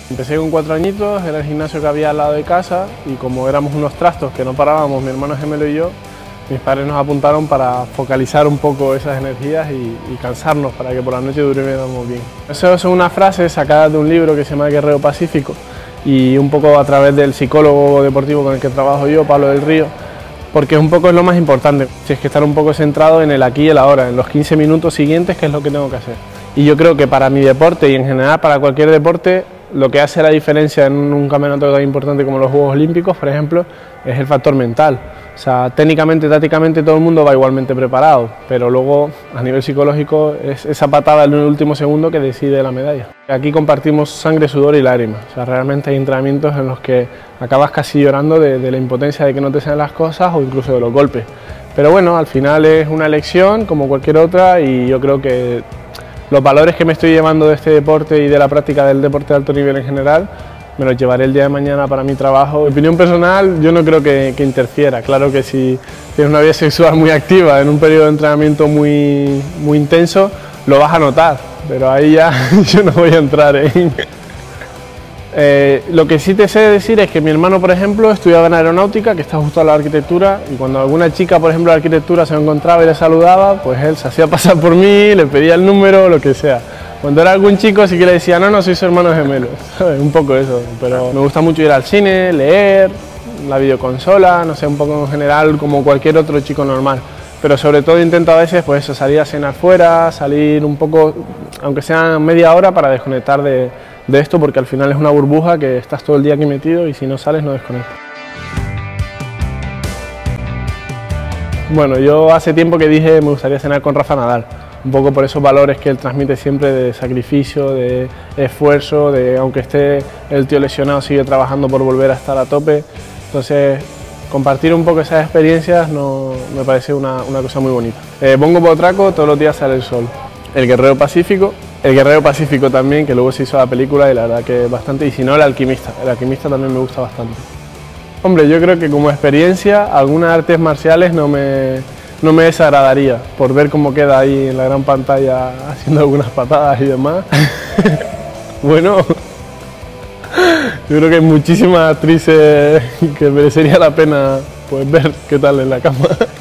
Empecé con 4 añitos, era el gimnasio que había al lado de casa y como éramos unos trastos que no parábamos, mi hermano gemelo y yo, mis padres nos apuntaron para focalizar un poco esas energías y cansarnos para que por la noche durmiéramos bien. Eso es una frase sacada de un libro que se llama Guerrero Pacífico y un poco a través del psicólogo deportivo con el que trabajo yo, Pablo del Río, porque un poco es lo más importante, si es que estar un poco centrado en el aquí y el ahora, en los 15 minutos siguientes, que es lo que tengo que hacer. Y yo creo que para mi deporte y en general para cualquier deporte, lo que hace la diferencia en un campeonato tan importante como los Juegos Olímpicos, por ejemplo, es el factor mental. O sea, técnicamente, tácticamente todo el mundo va igualmente preparado, pero luego a nivel psicológico es esa patada en el último segundo que decide la medalla. Aquí compartimos sangre, sudor y lágrimas. O sea, realmente hay entrenamientos en los que acabas casi llorando de la impotencia de que no te salen las cosas o incluso de los golpes. Pero bueno, al final es una elección como cualquier otra y yo creo que los valores que me estoy llevando de este deporte y de la práctica del deporte de alto nivel en general, me los llevaré el día de mañana para mi trabajo. Mi opinión personal, yo no creo que interfiera. Claro que si tienes una vida sexual muy activa en un periodo de entrenamiento muy intenso, lo vas a notar, pero ahí ya yo no voy a entrar en... Lo que sí te sé decir es que mi hermano, por ejemplo, estudiaba en aeronáutica, que está justo a la arquitectura, y cuando alguna chica, por ejemplo, de arquitectura se lo encontraba y le saludaba, pues él se hacía pasar por mí, le pedía el número, lo que sea. Cuando era algún chico sí que le decía, no, soy su hermano gemelo, ¿sabes? Un poco eso, pero me gusta mucho ir al cine, leer, la videoconsola, no sé, un poco en general como cualquier otro chico normal. Pero sobre todo intento a veces pues eso, salir a cenar fuera, salir un poco, aunque sea media hora, para desconectar de esto, porque al final es una burbuja que estás todo el día aquí metido y si no sales no desconectas. Bueno, yo hace tiempo que dije me gustaría cenar con Rafa Nadal, un poco por esos valores que él transmite siempre de sacrificio, de esfuerzo, de aunque esté el tío lesionado sigue trabajando por volver a estar a tope, entonces compartir un poco esas experiencias me parece una cosa muy bonita. Bongo Botraco, todos los días sale el sol. El Guerrero Pacífico también, que luego se hizo la película y la verdad que bastante, y si no El Alquimista también me gusta bastante. Hombre, yo creo que como experiencia algunas artes marciales no me desagradaría, por ver cómo queda ahí en la gran pantalla haciendo algunas patadas y demás. Bueno, yo creo que hay muchísimas actrices que merecería la pena pues ver qué tal en la cama.